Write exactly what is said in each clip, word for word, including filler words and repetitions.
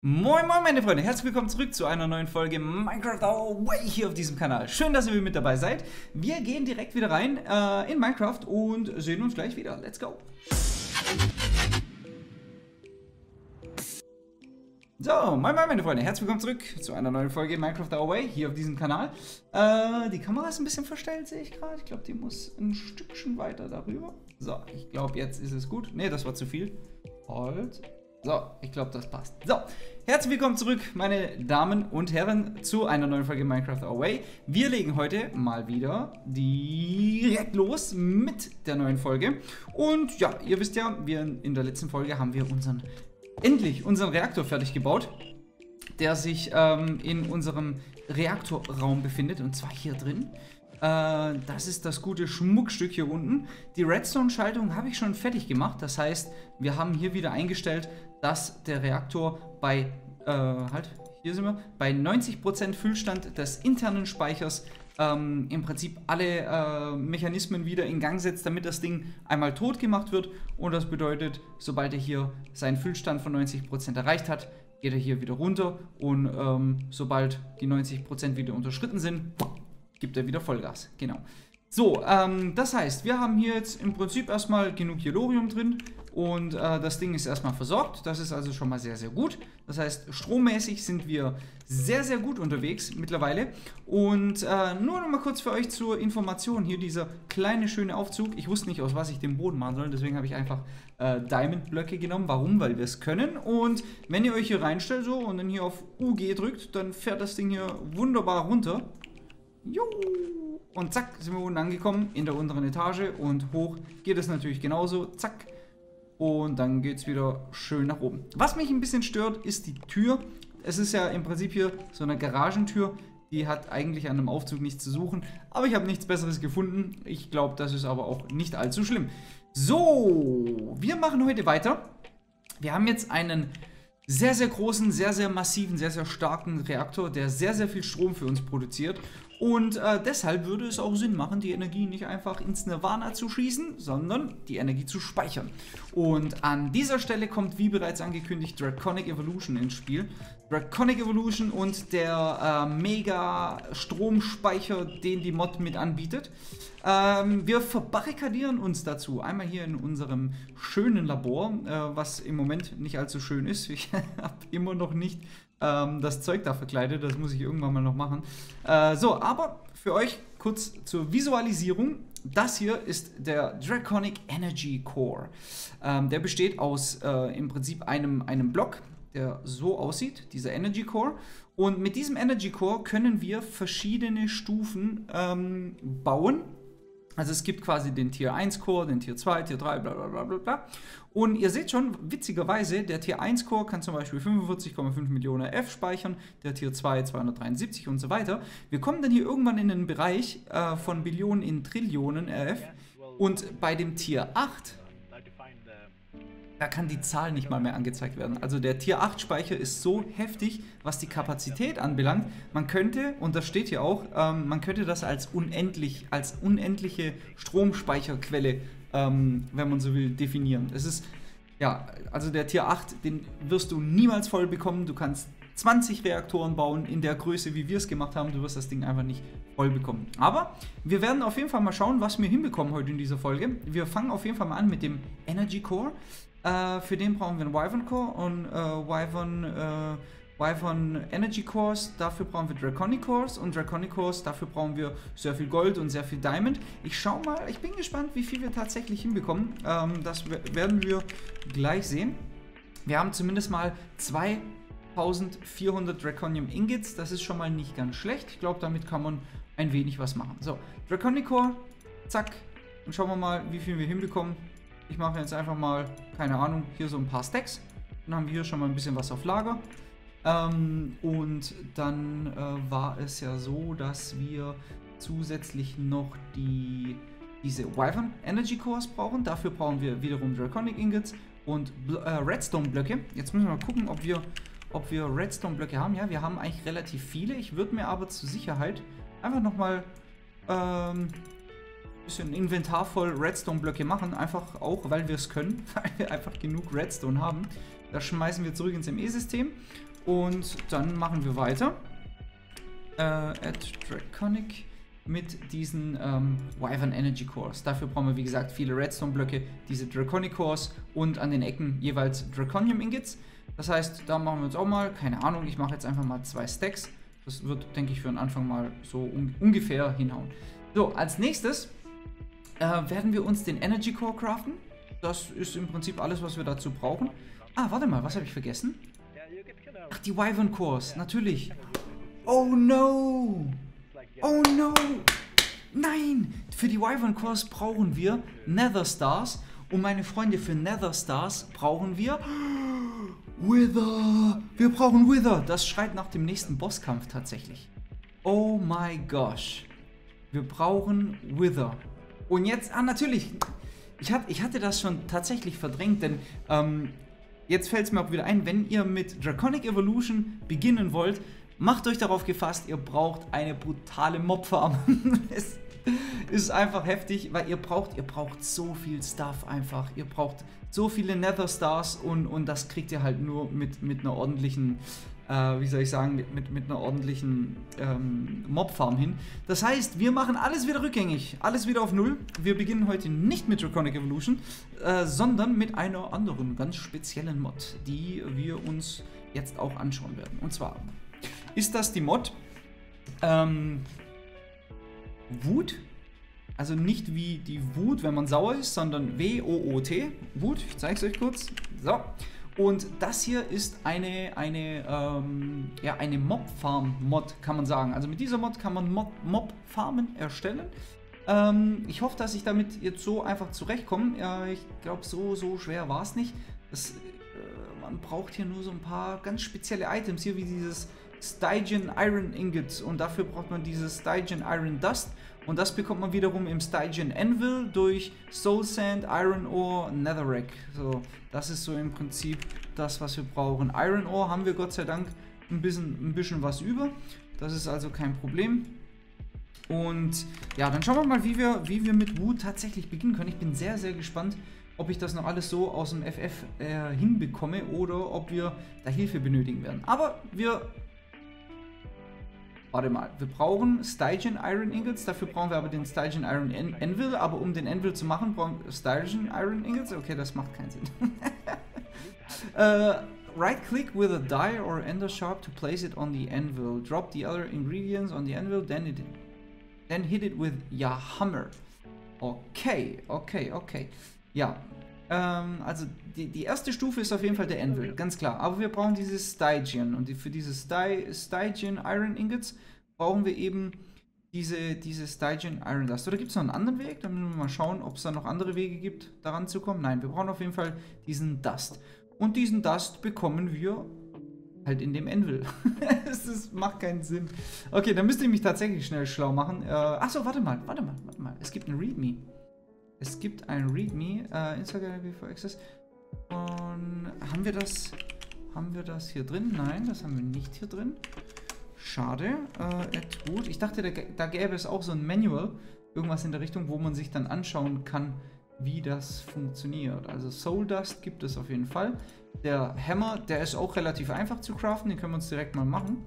Moin moin meine Freunde, herzlich willkommen zurück zu einer neuen Folge Minecraft Our Way hier auf diesem Kanal. Schön, dass ihr mit dabei seid. Wir gehen direkt wieder rein äh, in Minecraft und sehen uns gleich wieder. Let's go! So, moin moin meine Freunde, herzlich willkommen zurück zu einer neuen Folge Minecraft Our Way hier auf diesem Kanal. Äh, die Kamera ist ein bisschen verstellt, sehe ich gerade. Ich glaube, die muss ein Stückchen weiter darüber. So, ich glaube, jetzt ist es gut. Ne, das war zu viel. Halt. So, ich glaube, das passt. So, herzlich willkommen zurück, meine Damen und Herren, zu einer neuen Folge Minecraft Our Way. Wir legen heute mal wieder direkt los mit der neuen Folge. Und ja, ihr wisst ja, wir in der letzten Folge haben wir unseren, endlich unseren Reaktor fertig gebaut, der sich ähm, in unserem Reaktorraum befindet, und zwar hier drin. Äh, das ist das gute Schmuckstück hier unten. Die Redstone-Schaltung habe ich schon fertig gemacht. Das heißt, wir haben hier wieder eingestellt, dass der Reaktor bei, äh, halt, hier sind wir, bei neunzig Prozent Füllstand des internen Speichers ähm, im Prinzip alle äh, Mechanismen wieder in Gang setzt, damit das Ding einmal tot gemacht wird. Und das bedeutet, sobald er hier seinen Füllstand von neunzig Prozent erreicht hat, geht er hier wieder runter. Und ähm, sobald die neunzig Prozent wieder unterschritten sind, gibt er wieder Vollgas. Genau. So, ähm, das heißt, wir haben hier jetzt im Prinzip erstmal genug Yellorium drin und äh, das Ding ist erstmal versorgt. Das ist also schon mal sehr, sehr gut. Das heißt, strommäßig sind wir sehr, sehr gut unterwegs mittlerweile. Und äh, nur noch mal kurz für euch zur Information hier dieser kleine, schöne Aufzug. Ich wusste nicht, aus was ich den Boden machen soll, deswegen habe ich einfach äh, Diamond-Blöcke genommen. Warum? Weil wir es können. Und wenn ihr euch hier reinstellt so und dann hier auf U G drückt, dann fährt das Ding hier wunderbar runter. Jo. Und zack, sind wir unten angekommen in der unteren Etage und hoch geht es natürlich genauso. Zack. Und dann geht es wieder schön nach oben. Was mich ein bisschen stört, ist die Tür. Es ist ja im Prinzip hier so eine Garagentür. Die hat eigentlich an einem Aufzug nichts zu suchen. Aber ich habe nichts Besseres gefunden. Ich glaube, das ist aber auch nicht allzu schlimm. So, wir machen heute weiter. Wir haben jetzt einen sehr, sehr großen, sehr, sehr massiven, sehr, sehr starken Reaktor, der sehr, sehr viel Strom für uns produziert. Und äh, deshalb würde es auch Sinn machen, die Energie nicht einfach ins Nirvana zu schießen, sondern die Energie zu speichern. Und an dieser Stelle kommt, wie bereits angekündigt, Draconic Evolution ins Spiel. Draconic Evolution und der äh, Mega-Stromspeicher, den die Mod mit anbietet. Ähm, wir verbarrikadieren uns dazu. Einmal hier in unserem schönen Labor, äh, was im Moment nicht allzu schön ist. Ich habe immer noch nicht ähm, das Zeug da verkleidet. Das muss ich irgendwann mal noch machen. Äh, so, aber für euch kurz zur Visualisierung. Das hier ist der Draconic Energy Core. Ähm, der besteht aus äh, im Prinzip einem, einem Block, der so aussieht, dieser Energy Core. Und mit diesem Energy Core können wir verschiedene Stufen ähm, bauen. Also es gibt quasi den Tier eins Core, den Tier zwei, Tier drei, bla bla bla bla bla. Und ihr seht schon, witzigerweise, der Tier eins Core kann zum Beispiel fünfundvierzig Komma fünf Millionen R F speichern, der Tier zwei zweihundertdreiundsiebzig und so weiter. Wir kommen dann hier irgendwann in den Bereich äh, von Billionen in Trillionen R F. Und bei dem Tier acht, da kann die Zahl nicht mal mehr angezeigt werden. Also der Tier acht Speicher ist so heftig, was die Kapazität anbelangt. Man könnte, und das steht hier auch, ähm, man könnte das als unendlich, als unendliche Stromspeicherquelle, ähm, wenn man so will, definieren. Es ist, ja, also der Tier acht, den wirst du niemals voll bekommen. Du kannst zwanzig Reaktoren bauen in der Größe, wie wir es gemacht haben. Du wirst das Ding einfach nicht voll bekommen. Aber wir werden auf jeden Fall mal schauen, was wir hinbekommen heute in dieser Folge. Wir fangen auf jeden Fall mal an mit dem Energy Core. Uh, für den brauchen wir einen Wyvern Core und uh, Wyvern, uh, Wyvern Energy Cores. Dafür brauchen wir Draconic Cores und Draconic Cores. Dafür brauchen wir sehr viel Gold und sehr viel Diamond. Ich schau mal, ich bin gespannt, wie viel wir tatsächlich hinbekommen. Um, das werden wir gleich sehen. Wir haben zumindest mal zweitausendvierhundert Draconium Ingots. Das ist schon mal nicht ganz schlecht. Ich glaube, damit kann man ein wenig was machen. So, Draconic Core, zack. Und schauen wir mal, wie viel wir hinbekommen. Ich mache jetzt einfach mal, keine Ahnung, hier so ein paar Stacks. Dann haben wir hier schon mal ein bisschen was auf Lager. Ähm, und dann äh, war es ja so, dass wir zusätzlich noch die, diese Wyvern Energy Cores brauchen. Dafür brauchen wir wiederum Draconic Ingots und äh, Redstone Blöcke. Jetzt müssen wir mal gucken, ob wir, ob wir Redstone Blöcke haben. Ja, wir haben eigentlich relativ viele. Ich würde mir aber zur Sicherheit einfach nochmal ähm, bisschen Inventar voll Redstone-Blöcke machen, einfach auch, weil wir es können, weil wir einfach genug Redstone haben. Das schmeißen wir zurück ins M E-System Und dann machen wir weiter. Äh, add Draconic mit diesen ähm, Wyvern Energy Cores. Dafür brauchen wir, wie gesagt, viele Redstone-Blöcke, diese Draconic Cores und an den Ecken jeweils Draconium Ingots. Das heißt, da machen wir uns auch mal, keine Ahnung, ich mache jetzt einfach mal zwei Stacks. Das wird, denke ich, für den Anfang mal so un ungefähr hinhauen. So, als nächstes äh, werden wir uns den Energy Core craften. Das ist im Prinzip alles, was wir dazu brauchen. Ah, warte mal, was habe ich vergessen? Ach, die Wyvern Cores, natürlich. Oh no! Oh no! Nein! Für die Wyvern Cores brauchen wir Nether Stars. Und meine Freunde, für Nether Stars brauchen wir Wither! Wir brauchen Wither! Das schreit nach dem nächsten Bosskampf tatsächlich. Oh my gosh. Wir brauchen Wither. Und jetzt, ah natürlich, ich, hat, ich hatte das schon tatsächlich verdrängt, denn ähm, jetzt fällt es mir auch wieder ein, wenn ihr mit Draconic Evolution beginnen wollt, macht euch darauf gefasst, ihr braucht eine brutale Mobfarm. Es ist einfach heftig, weil ihr braucht, ihr braucht so viel Stuff einfach. Ihr braucht so viele Nether Stars und, und das kriegt ihr halt nur mit, mit einer ordentlichen, äh, wie soll ich sagen, mit, mit, mit einer ordentlichen ähm, Mobfarm hin. Das heißt, wir machen alles wieder rückgängig, alles wieder auf Null. Wir beginnen heute nicht mit Draconic Evolution, äh, sondern mit einer anderen, ganz speziellen Mod, die wir uns jetzt auch anschauen werden. Und zwar ist das die Mod ähm, Wut, also nicht wie die Wut, wenn man sauer ist, sondern W O O T, Wut, ich zeige es euch kurz, so, und das hier ist eine, eine, ähm, ja, eine Mob-Farm-Mod, kann man sagen, also mit dieser Mod kann man Mob-Farmen erstellen. Ähm, ich hoffe, dass ich damit jetzt so einfach zurechtkomme, ja, ich glaube, so, so schwer war es nicht, das, äh, man braucht hier nur so ein paar ganz spezielle Items, hier wie dieses Stygian Iron Ingot und dafür braucht man dieses Stygian Iron Dust und das bekommt man wiederum im Stygian Anvil durch Soul Sand, Iron Ore, Netherrack. So, das ist so im Prinzip das, was wir brauchen. Iron Ore haben wir Gott sei Dank ein bisschen, ein bisschen was über. Das ist also kein Problem. Und ja, dann schauen wir mal, wie wir, wie wir mit Wut tatsächlich beginnen können. Ich bin sehr, sehr gespannt, ob ich das noch alles so aus dem F F äh, hinbekomme oder ob wir da Hilfe benötigen werden. Aber wir Warte mal, wir brauchen Stygian Iron Ingots, dafür brauchen wir aber den Stygian Iron An Anvil, aber um den Anvil zu machen, brauchen wir Stygian Iron Ingots? Okay, das macht keinen Sinn. uh, Right-click with a die or ender sharp to place it on the anvil. Drop the other ingredients on the anvil, then, it, then hit it with your hammer. Okay, okay, okay. Ja, ähm, also die, die erste Stufe ist auf jeden Fall der Anvil, ganz klar. Aber wir brauchen dieses Stygian und die, für diese Sty, Stygian Iron Ingots brauchen wir eben diese, diese Stygian Iron Dust. Oder gibt es noch einen anderen Weg? Dann müssen wir mal schauen, ob es da noch andere Wege gibt, daran zu kommen. Nein, wir brauchen auf jeden Fall diesen Dust. Und diesen Dust bekommen wir halt in dem Anvil. Das macht keinen Sinn. Okay, dann müsste ich mich tatsächlich schnell schlau machen. Äh, Achso, warte mal, warte mal, warte mal. Es gibt ein README. Es gibt ein README, äh, Instagram for Access. Und haben wir das, haben wir das hier drin? Nein, das haben wir nicht hier drin. Schade. Äh, gut. Ich dachte, da, da gäbe es auch so ein Manual, irgendwas in der Richtung, wo man sich dann anschauen kann, wie das funktioniert. Also Soul Dust gibt es auf jeden Fall. Der Hammer, der ist auch relativ einfach zu craften, den können wir uns direkt mal machen.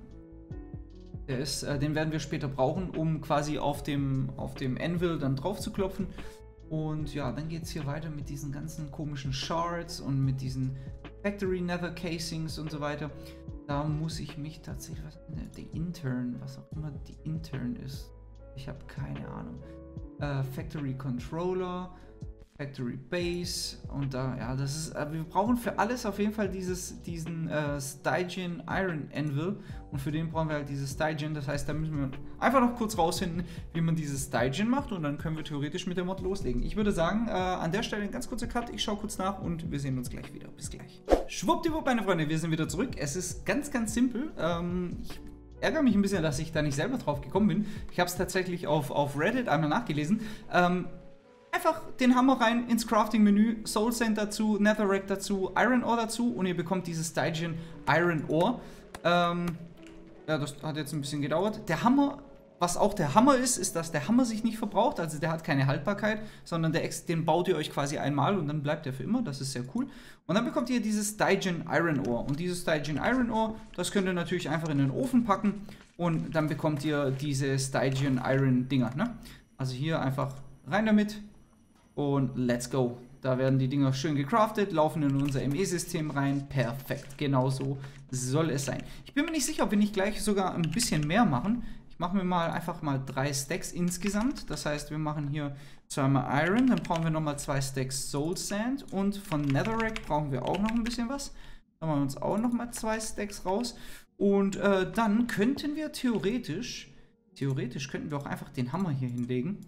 Der ist, äh, den werden wir später brauchen, um quasi auf dem, auf dem Anvil dann drauf zu klopfen. Und ja, dann geht es hier weiter mit diesen ganzen komischen Shards und mit diesen Factory Nether Casings und so weiter. Da muss ich mich tatsächlich, was, ne, der Intern, was auch immer die Intern ist, ich habe keine Ahnung. Äh, Factory Controller, Factory Base und da, ja, das ist, äh, wir brauchen für alles auf jeden Fall dieses, diesen äh, Stygian Iron Anvil und für den brauchen wir halt dieses Stygian, das heißt, da müssen wir einfach noch kurz rausfinden, wie man dieses Stygian macht und dann können wir theoretisch mit der Mod loslegen. Ich würde sagen, äh, an der Stelle ein ganz kurzer Cut, ich schaue kurz nach und wir sehen uns gleich wieder. Bis gleich. Schwuppdiwupp, meine Freunde, wir sind wieder zurück. Es ist ganz, ganz simpel. Ähm, ich ärgere mich ein bisschen, dass ich da nicht selber drauf gekommen bin. Ich habe es tatsächlich auf, auf Reddit einmal nachgelesen. Ähm, Einfach den Hammer rein ins Crafting-Menü, Soul Sand dazu, Netherrack dazu, Iron Ore dazu und ihr bekommt dieses Stygian Iron Ore. Ähm, ja, das hat jetzt ein bisschen gedauert. Der Hammer was auch der Hammer ist, ist, dass der Hammer sich nicht verbraucht, also der hat keine Haltbarkeit, sondern der, den baut ihr euch quasi einmal und dann bleibt er für immer, das ist sehr cool. Und dann bekommt ihr dieses Stygian Iron Ore und dieses Stygian Iron Ore, das könnt ihr natürlich einfach in den Ofen packen und dann bekommt ihr diese Stygian Iron Dinger, ne? Also hier einfach rein damit und let's go. Da werden die Dinger schön gecraftet, laufen in unser M E-System rein, perfekt, genau so soll es sein. Ich bin mir nicht sicher, ob wir nicht gleich sogar ein bisschen mehr machen. Ich mache mir mal einfach mal drei Stacks insgesamt. Das heißt, wir machen hier zweimal Iron, dann brauchen wir nochmal zwei Stacks Soul Sand und von Netherrack brauchen wir auch noch ein bisschen was. Dann machen wir uns auch nochmal zwei Stacks raus. Und äh, dann könnten wir theoretisch, theoretisch könnten wir auch einfach den Hammer hier hinlegen.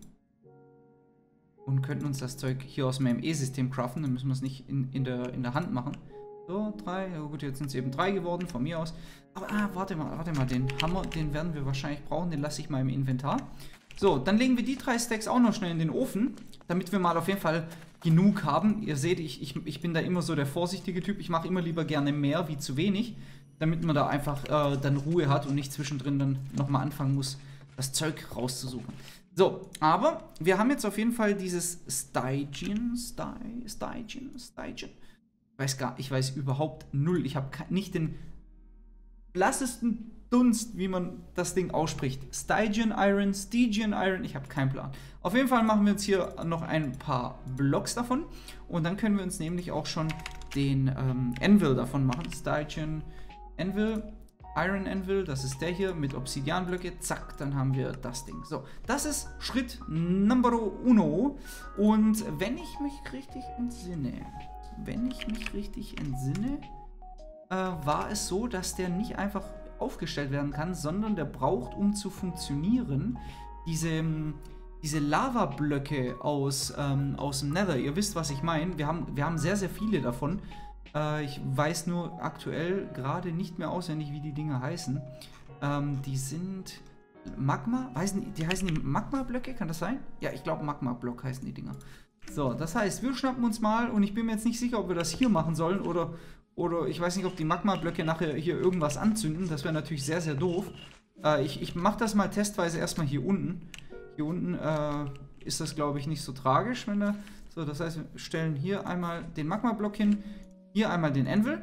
Und könnten uns das Zeug hier aus dem M E-System craften. Dann müssen wir es nicht in, in, der, in der Hand machen. So, drei. Ja gut, jetzt sind es eben drei geworden, von mir aus. Aber, ah, warte mal, warte mal. Den Hammer, den werden wir wahrscheinlich brauchen. Den lasse ich mal im Inventar. So, dann legen wir die drei Stacks auch noch schnell in den Ofen. Damit wir mal auf jeden Fall genug haben. Ihr seht, ich, ich, ich bin da immer so der vorsichtige Typ. Ich mache immer lieber gerne mehr wie zu wenig. Damit man da einfach äh, dann Ruhe hat und nicht zwischendrin dann nochmal anfangen muss, das Zeug rauszusuchen. So, aber wir haben jetzt auf jeden Fall dieses Stygian, Sty, Stygian, Stygian. Ich weiß gar, ich weiß überhaupt null. Ich habe nicht den blassesten Dunst, wie man das Ding ausspricht. Stygian Iron, Stygian Iron, ich habe keinen Plan. Auf jeden Fall machen wir uns hier noch ein paar Blocks davon. Und dann können wir uns nämlich auch schon den ähm, Anvil davon machen. Stygian Anvil. Iron Anvil, das ist der hier mit Obsidianblöcke, zack, dann haben wir das Ding. So, das ist Schritt Number uno. Und wenn ich mich richtig entsinne, wenn ich mich richtig entsinne, äh, war es so, dass der nicht einfach aufgestellt werden kann, sondern der braucht, um zu funktionieren, diese, diese Lavablöcke aus, ähm, aus dem Nether. Ihr wisst, was ich meine. Wir haben, wir haben sehr, sehr viele davon. Ich weiß nur aktuell gerade nicht mehr auswendig, wie die Dinger heißen. Ähm, die sind Magma, weiß nicht, die heißen die Magma-Blöcke, kann das sein? Ja, ich glaube Magma-Block heißen die Dinger. So, das heißt, wir schnappen uns mal, und ich bin mir jetzt nicht sicher, ob wir das hier machen sollen oder, oder ich weiß nicht, ob die Magma-Blöcke nachher hier irgendwas anzünden. Das wäre natürlich sehr, sehr doof. Äh, ich ich mache das mal testweise erstmal hier unten. Hier unten äh, ist das, glaube ich, nicht so tragisch, wenn da... So, das heißt, wir stellen hier einmal den Magma-Block hin. Hier einmal den Anvil.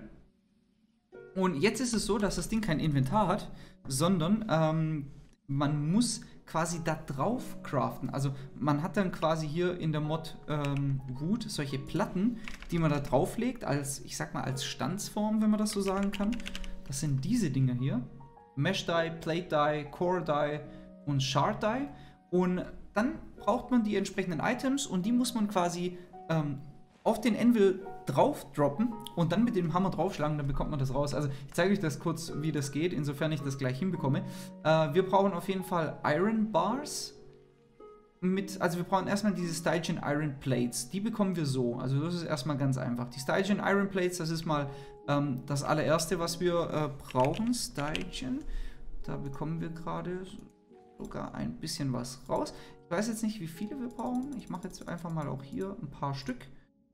Und jetzt ist es so, dass das Ding kein Inventar hat, sondern ähm, man muss quasi da drauf craften. Also man hat dann quasi hier in der Mod ähm, Wood solche Platten, die man da drauflegt, als, ich sag mal, als Stanzform, wenn man das so sagen kann. Das sind diese Dinge hier. Mesh Die, Plate Die, Core Die und Shard Die. Und dann braucht man die entsprechenden Items und die muss man quasi ähm, auf den Anvil drauf droppen und dann mit dem Hammer draufschlagen, dann bekommt man das raus. Also ich zeige euch das kurz, wie das geht, insofern ich das gleich hinbekomme. Äh, wir brauchen auf jeden Fall Iron Bars. Mit, also wir brauchen erstmal diese Stygian Iron Plates. Die bekommen wir so. Also das ist erstmal ganz einfach. Die Stygian Iron Plates, das ist mal ähm, das allererste, was wir äh, brauchen. Stygian. Da bekommen wir gerade sogar ein bisschen was raus. Ich weiß jetzt nicht, wie viele wir brauchen. Ich mache jetzt einfach mal auch hier ein paar Stück.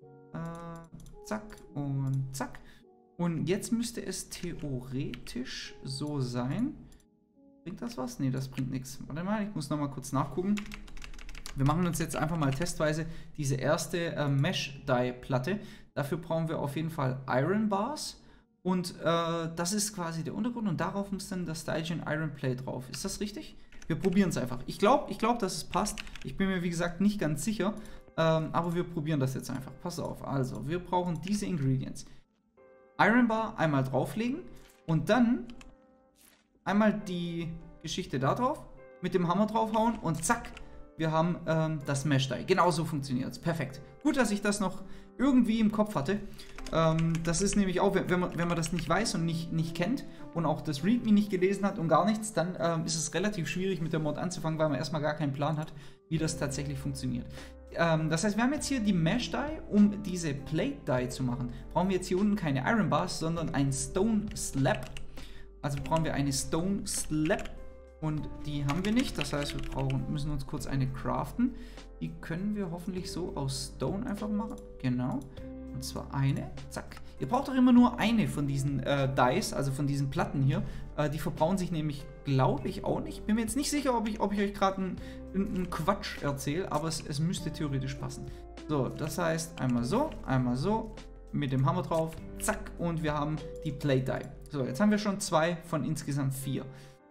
Äh, zack und zack. Und jetzt müsste es theoretisch so sein. Bringt das was? Ne, das bringt nichts. Warte mal, ich muss nochmal kurz nachgucken. Wir machen uns jetzt einfach mal testweise diese erste äh, Mesh-Die-Platte. Dafür brauchen wir auf jeden Fall Iron Bars. Und äh, das ist quasi der Untergrund. Und darauf muss dann das Stygian Iron Plate drauf. Ist das richtig? Wir probieren es einfach. Ich glaube, ich glaub, dass es passt. Ich bin mir, wie gesagt, nicht ganz sicher. Ähm, aber wir probieren das jetzt einfach. Pass auf. Also, wir brauchen diese Ingredients. Iron Bar einmal drauflegen und dann einmal die Geschichte da drauf, mit dem Hammer draufhauen und zack, wir haben ähm, das Mesh Die. Genauso funktioniert es. Perfekt. Gut, dass ich das noch irgendwie im Kopf hatte. Ähm, das ist nämlich auch, wenn man, wenn man das nicht weiß und nicht, nicht kennt und auch das README nicht gelesen hat und gar nichts, dann ähm, ist es relativ schwierig mit der Mod anzufangen, weil man erstmal gar keinen Plan hat, wie das tatsächlich funktioniert. Ähm, das heißt, wir haben jetzt hier die Mesh Die, um diese Plate Die zu machen. Brauchen wir jetzt hier unten keine Iron Bars, sondern ein Stone Slab. Also brauchen wir eine Stone Slab und die haben wir nicht. Das heißt, wir brauchen, müssen uns kurz eine craften. Die können wir hoffentlich so aus Stone einfach machen. Genau. Und zwar eine. Zack. Ihr braucht auch immer nur eine von diesen äh, Dice, also von diesen Platten hier. Äh, die verbrauchen sich nämlich, glaube ich, auch nicht. Bin mir jetzt nicht sicher, ob ich, ob ich euch gerade einen, einen Quatsch erzähle, aber es, es müsste theoretisch passen. So, das heißt einmal so, einmal so, mit dem Hammer drauf, zack, und wir haben die Play Die. So, jetzt haben wir schon zwei von insgesamt vier.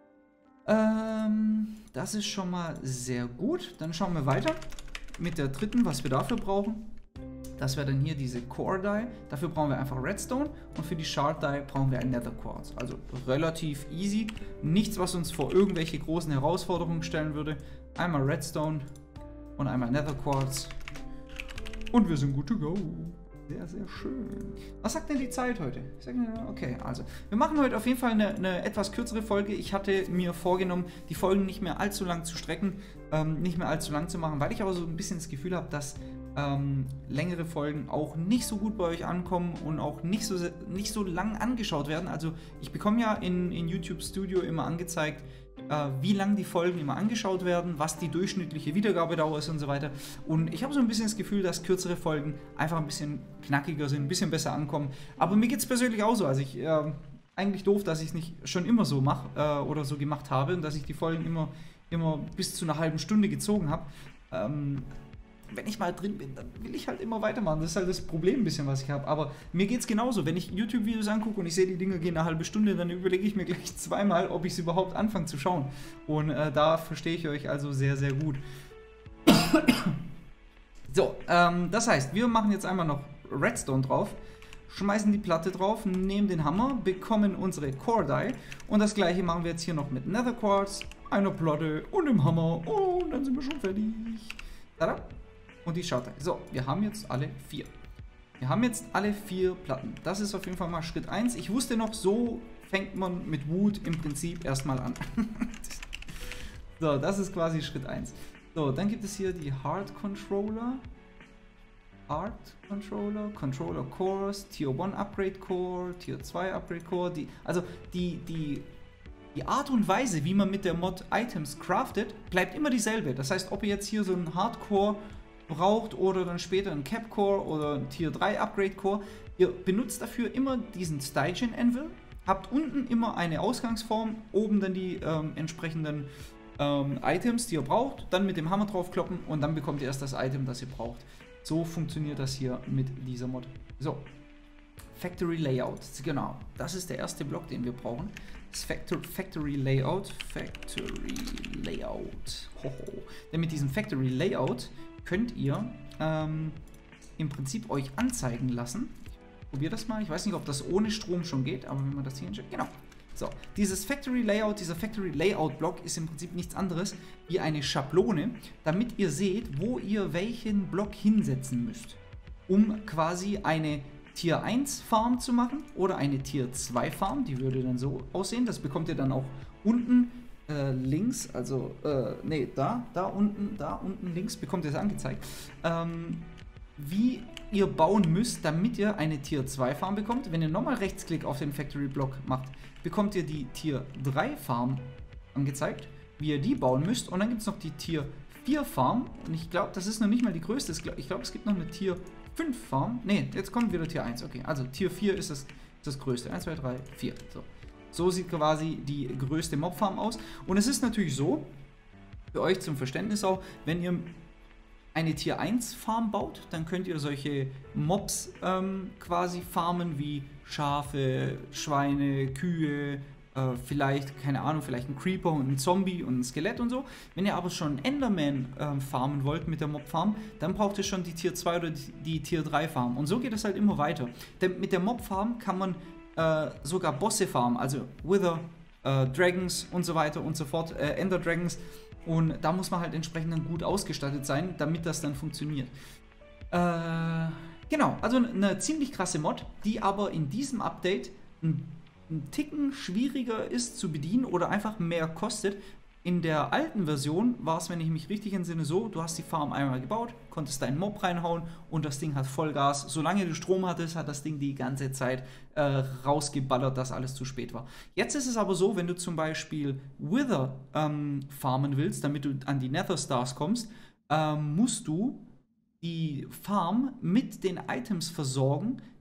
Ähm, das ist schon mal sehr gut. Dann schauen wir weiter mit der dritten, was wir dafür brauchen. Das wäre dann hier diese Core Die. Dafür brauchen wir einfach Redstone und für die Shard Die brauchen wir ein Nether Quartz. Also relativ easy. Nichts, was uns vor irgendwelche großen Herausforderungen stellen würde. Einmal Redstone und einmal Nether Quartz. Und wir sind good to go. Sehr, sehr schön. Was sagt denn die Zeit heute? Ich sag, okay, also wir machen heute auf jeden Fall eine, eine etwas kürzere Folge. Ich hatte mir vorgenommen, die Folgen nicht mehr allzu lang zu strecken, ähm, nicht mehr allzu lang zu machen, weil ich aber so ein bisschen das Gefühl habe, dass ähm, längere Folgen auch nicht so gut bei euch ankommen und auch nicht so, nicht so lang angeschaut werden. Also ich bekomme ja in, in YouTube Studio immer angezeigt, wie lang die Folgen immer angeschaut werden, was die durchschnittliche Wiedergabedauer ist und so weiter. Und ich habe so ein bisschen das Gefühl, dass kürzere Folgen einfach ein bisschen knackiger sind, ein bisschen besser ankommen. Aber mir geht es persönlich auch so. Also ich, äh, eigentlich doof, dass ich es nicht schon immer so mache äh, oder so gemacht habe und dass ich die Folgen immer, immer bis zu einer halben Stunde gezogen habe. Ähm, wenn ich mal drin bin, dann will ich halt immer weitermachen. Das ist halt das Problem ein bisschen, was ich habe. Aber mir geht es genauso. Wenn ich YouTube-Videos angucke und ich sehe, die Dinge gehen eine halbe Stunde, dann überlege ich mir gleich zweimal, ob ich es überhaupt anfange zu schauen. Und äh, da verstehe ich euch also sehr, sehr gut. So, ähm, das heißt, wir machen jetzt einmal noch Redstone drauf, schmeißen die Platte drauf, nehmen den Hammer, bekommen unsere Core Die und das gleiche machen wir jetzt hier noch mit Nether Quartz, einer Platte und dem Hammer und dann sind wir schon fertig. Tada! Und die Shard Die. So, wir haben jetzt alle vier. Wir haben jetzt alle vier Platten. Das ist auf jeden Fall mal Schritt eins. Ich wusste noch, so fängt man mit Wood im Prinzip erstmal an. So, das ist quasi Schritt eins. So, dann gibt es hier die Hard Controller. Hard Controller, Controller Cores, Tier eins Upgrade Core, Tier zwei Upgrade Core. Die, also die, die, die Art und Weise, wie man mit der Mod Items craftet, bleibt immer dieselbe. Das heißt, ob ihr jetzt hier so einen Hardcore braucht oder dann später ein Cap Core oder ein Tier drei Upgrade Core. Ihr benutzt dafür immer diesen Stygian Anvil, habt unten immer eine Ausgangsform, oben dann die ähm, entsprechenden ähm, Items, die ihr braucht, dann mit dem Hammer drauf kloppen und dann bekommt ihr erst das Item, das ihr braucht. So funktioniert das hier mit dieser Mod. So, Factory Layout, genau, das ist der erste Block, den wir brauchen. Das Factor Factory Layout, Factory Layout, hoho. Denn mit diesem Factory Layout könnt ihr ähm, im Prinzip euch anzeigen lassen. Probiert das mal. Ich weiß nicht, ob das ohne Strom schon geht, aber wenn man das hier hinschickt, genau. So, dieses Factory Layout, dieser Factory Layout Block ist im Prinzip nichts anderes wie eine Schablone, damit ihr seht, wo ihr welchen Block hinsetzen müsst, um quasi eine Tier eins Farm zu machen oder eine Tier zwei Farm. Die würde dann so aussehen. Das bekommt ihr dann auch unten Äh, links, also, äh, nee, da, da unten, da unten links bekommt ihr es angezeigt, ähm, wie ihr bauen müsst, damit ihr eine Tier zwei Farm bekommt. Wenn ihr nochmal Rechtsklick auf den Factory Block macht, bekommt ihr die Tier drei Farm angezeigt, wie ihr die bauen müsst. Und dann gibt es noch die Tier vier Farm. Und ich glaube, das ist noch nicht mal die größte. Ich glaube, es gibt noch eine Tier fünf Farm. Ne, jetzt kommt wieder Tier eins. Okay, also Tier vier ist das, das größte. eins, zwei, drei, vier. So. So sieht quasi die größte Mobfarm aus. Und es ist natürlich so, für euch zum Verständnis auch, wenn ihr eine Tier eins Farm baut, dann könnt ihr solche Mobs ähm, quasi farmen wie Schafe, Schweine, Kühe, äh, vielleicht, keine Ahnung, vielleicht ein Creeper und ein Zombie und ein Skelett und so. Wenn ihr aber schon Enderman ähm, farmen wollt mit der Mobfarm, dann braucht ihr schon die Tier zwei oder die, die Tier drei Farm. Und so geht es halt immer weiter. Denn mit der Mobfarm kann man Äh, sogar Bosse farmen, also Wither, äh, Dragons und so weiter und so fort, äh, Ender Dragons, und da muss man halt entsprechend dann gut ausgestattet sein, damit das dann funktioniert. Äh, genau, also eine ziemlich krasse Mod, die aber in diesem Update ein, ein Ticken schwieriger ist zu bedienen oder einfach mehr kostet. In der alten Version war es, wenn ich mich richtig entsinne, so, du hast die Farm einmal gebaut, konntest deinen Mob reinhauen und das Ding hat Vollgas. Solange du Strom hattest, hat das Ding die ganze Zeit äh, rausgeballert, dass alles zu spät war. Jetzt ist es aber so, wenn du zum Beispiel Wither ähm, farmen willst, damit du an die Nether Stars kommst, ähm, musst du die Farm mit den Items versorgen,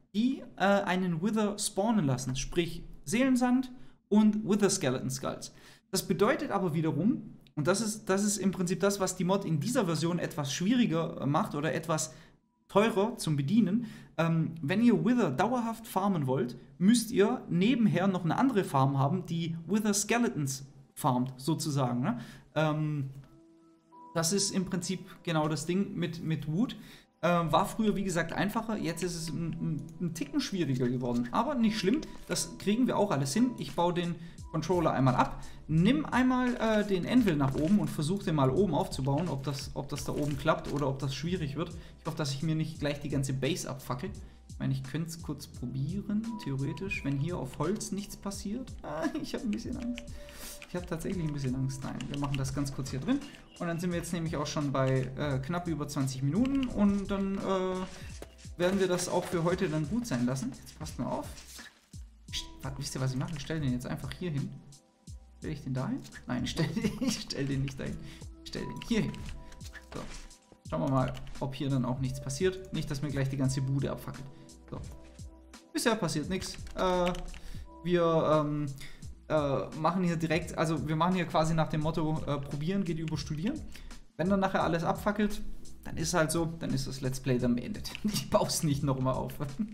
die äh, einen Wither spawnen lassen, sprich Seelensand und Wither Skeleton Skulls. Das bedeutet aber wiederum, und das ist, das ist im Prinzip das, was die Mod in dieser Version etwas schwieriger macht oder etwas teurer zum Bedienen. Ähm, wenn ihr Wither dauerhaft farmen wollt, müsst ihr nebenher noch eine andere Farm haben, die Wither Skeletons farmt, sozusagen. Ne? Ähm, das ist im Prinzip genau das Ding mit, mit Wood. Äh, war früher, wie gesagt, einfacher. Jetzt ist es ein, ein, ein Ticken schwieriger geworden. Aber nicht schlimm, das kriegen wir auch alles hin. Ich baue den Controller einmal ab. Nimm einmal äh, den Anvil nach oben und versuch den mal oben aufzubauen, ob das, ob das da oben klappt oder ob das schwierig wird. Ich hoffe, dass ich mir nicht gleich die ganze Base abfackel. Ich meine, ich könnte es kurz probieren, theoretisch, wenn hier auf Holz nichts passiert. Ah, ich habe ein bisschen Angst. Ich habe tatsächlich ein bisschen Angst. Nein, wir machen das ganz kurz hier drin. Und dann sind wir jetzt nämlich auch schon bei äh, knapp über zwanzig Minuten. Und dann äh, werden wir das auch für heute dann gut sein lassen. Jetzt passt mal auf. Ich, wisst ihr, was ich mache? Ich stelle den jetzt einfach hier hin. Stelle ich den da hin? Nein, ich stelle den, stell den nicht dahin. Ich stelle den hier hin. So. Schauen wir mal, ob hier dann auch nichts passiert. Nicht, dass mir gleich die ganze Bude abfackelt. So. Bisher passiert nichts. Äh, wir ähm, äh, machen hier direkt, also wir machen hier quasi nach dem Motto, äh, probieren geht über studieren. Wenn dann nachher alles abfackelt, dann ist halt so, dann ist das Let's Play dann beendet. Ich baue es nicht nochmal auf.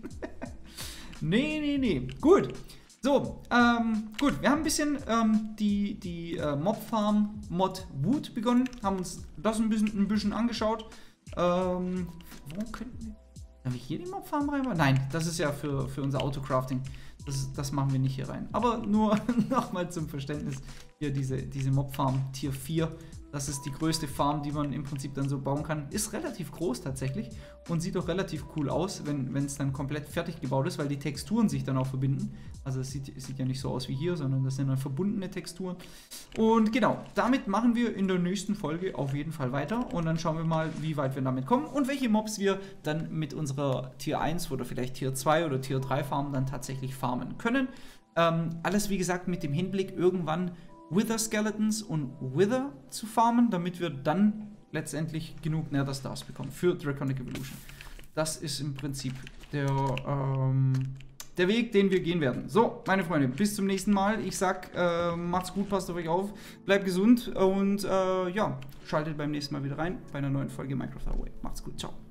Nee, nee, nee. Gut. So, ähm, gut. Wir haben ein bisschen ähm, die, die äh, Mob-Farm Mod Wood begonnen. Haben uns das ein bisschen, ein bisschen angeschaut. Ähm, wo könnten wir... Darf ich hier die Mob-Farm reinmachen? Nein, das ist ja für, für unser Autocrafting. Das, das machen wir nicht hier rein. Aber nur nochmal zum Verständnis. Hier diese, diese Mob-Farm Tier vier. Das ist die größte Farm, die man im Prinzip dann so bauen kann. Ist relativ groß tatsächlich und sieht auch relativ cool aus, wenn es dann komplett fertig gebaut ist, weil die Texturen sich dann auch verbinden. Also es sieht, es sieht ja nicht so aus wie hier, sondern das sind dann verbundene Texturen. Und genau, damit machen wir in der nächsten Folge auf jeden Fall weiter. Und dann schauen wir mal, wie weit wir damit kommen und welche Mobs wir dann mit unserer Tier eins oder vielleicht Tier zwei oder Tier drei Farm dann tatsächlich farmen können. Ähm, alles wie gesagt mit dem Hinblick, irgendwann Wither Skeletons und Wither zu farmen, damit wir dann letztendlich genug Nether Stars bekommen für Draconic Evolution. Das ist im Prinzip der, ähm, der Weg, den wir gehen werden. So, meine Freunde, bis zum nächsten Mal. Ich sag, äh, macht's gut, passt auf euch auf, bleibt gesund und äh, ja, schaltet beim nächsten Mal wieder rein bei einer neuen Folge Minecraft Away. Macht's gut, ciao.